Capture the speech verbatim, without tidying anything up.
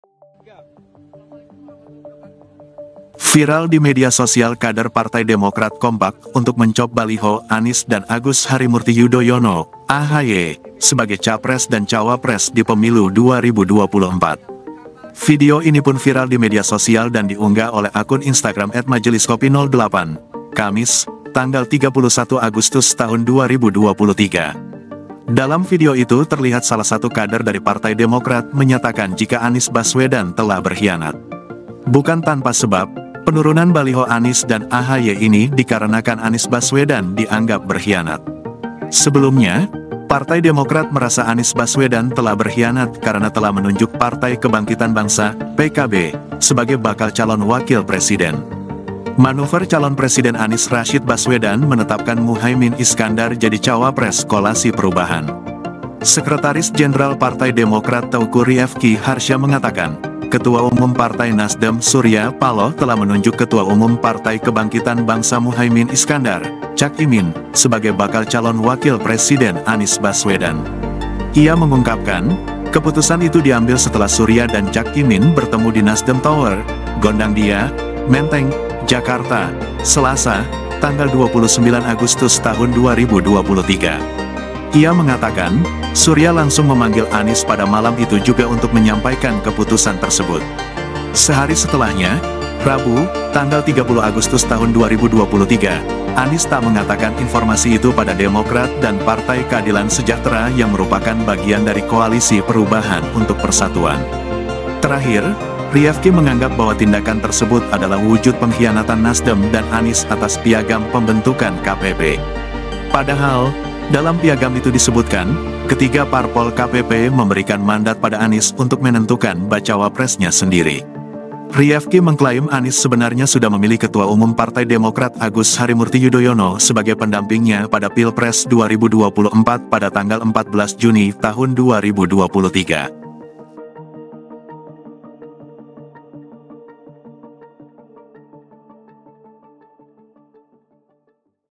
Viral di media sosial, kader Partai Demokrat kompak untuk mencop baliho Anies dan Agus Harimurti Yudhoyono, A H Y, sebagai Capres dan Cawapres di pemilu dua ribu dua puluh empat. Video ini pun viral di media sosial dan diunggah oleh akun Instagram et majelis kopi nol delapan, Kamis, tanggal tiga puluh satu Agustus tahun dua ribu dua puluh tiga. Dalam video itu terlihat salah satu kader dari Partai Demokrat menyatakan jika Anies Baswedan telah berkhianat. Bukan tanpa sebab, penurunan baliho Anies dan A H Y ini dikarenakan Anies Baswedan dianggap berkhianat. Sebelumnya, Partai Demokrat merasa Anies Baswedan telah berkhianat karena telah menunjuk Partai Kebangkitan Bangsa, P K B, sebagai bakal calon wakil presiden. Manuver calon presiden Anies Rashid Baswedan menetapkan Muhaimin Iskandar jadi Cawapres Koalisi Perubahan. Sekretaris Jenderal Partai Demokrat Teuku Rifki Harsha mengatakan, Ketua Umum Partai Nasdem Surya Paloh telah menunjuk Ketua Umum Partai Kebangkitan Bangsa Muhaimin Iskandar, Cak Imin, sebagai bakal calon wakil presiden Anies Baswedan. Ia mengungkapkan, keputusan itu diambil setelah Surya dan Cak Imin bertemu di Nasdem Tower, Gondangdia, Menteng, Jakarta, Selasa, tanggal dua puluh sembilan Agustus tahun dua ribu dua puluh tiga. Ia mengatakan, Surya langsung memanggil Anies pada malam itu juga untuk menyampaikan keputusan tersebut. Sehari setelahnya, Rabu, tanggal tiga puluh Agustus tahun dua ribu dua puluh tiga, Anies tak mengatakan informasi itu pada Demokrat dan Partai Keadilan Sejahtera yang merupakan bagian dari Koalisi Perubahan untuk Persatuan. Terakhir, Rifki menganggap bahwa tindakan tersebut adalah wujud pengkhianatan Nasdem dan Anies atas piagam pembentukan K P P. Padahal, dalam piagam itu disebutkan, ketiga parpol K P P memberikan mandat pada Anies untuk menentukan bacawa presnya sendiri. Rifki mengklaim Anies sebenarnya sudah memilih Ketua Umum Partai Demokrat Agus Harimurti Yudhoyono sebagai pendampingnya pada Pilpres dua ribu dua puluh empat pada tanggal empat belas Juni tahun dua ribu dua puluh tiga.